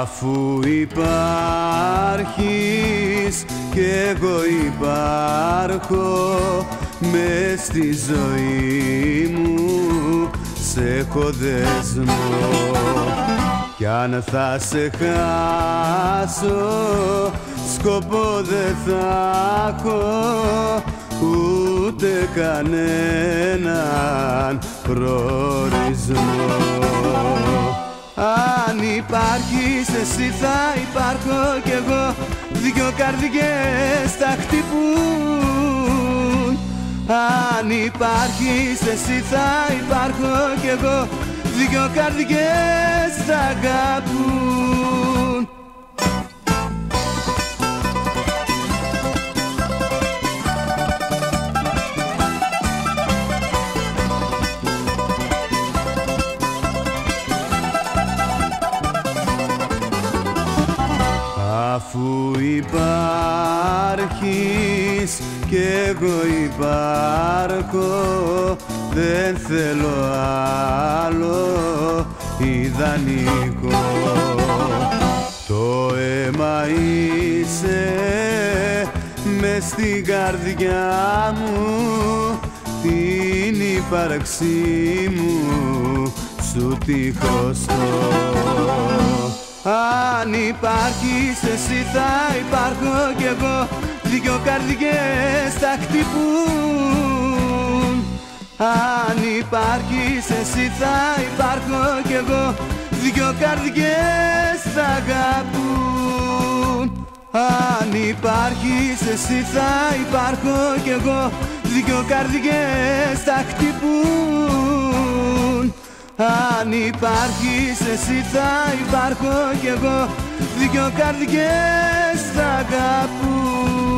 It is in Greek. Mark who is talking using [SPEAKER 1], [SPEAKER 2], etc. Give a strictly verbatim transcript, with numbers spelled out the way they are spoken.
[SPEAKER 1] Αφού υπάρχεις κι εγώ υπάρχω, μες στη ζωή μου σε έχω δεσμό. Κι αν θα σε χάσω, σκοπό δεν θα έχω, ούτε κανέναν προορισμό. Αν υπάρχεις εσύ θα υπάρχω κι εγώ, δυο καρδιές θα χτυπούν. Αν υπάρχεις εσύ θα υπάρχω κι εγώ, δυο καρδιές θα αγαπούν. Αφού υπάρχεις κι εγώ υπάρχω, δεν θέλω άλλο ιδανικό. Το αίμα είσαι μες στην καρδιά μου, την ύπαρξή μου σου τη χρωστώ. Αν υπάρχεις εσύ θα υπάρχω κι εγώ, δυο καρδιές θα χτυπούν. Αν υπάρχεις εσύ θα υπάρχω κι εγώ, δυο καρδιές θα αγαπούν. Αν υπάρχεις εσύ θα υπάρχω κι εγώ, δυο καρδιές θα χτυπούν. Αν υπάρχεις εσύ θα υπάρχω κι εγώ, δυο καρδιές θα αγαπούν.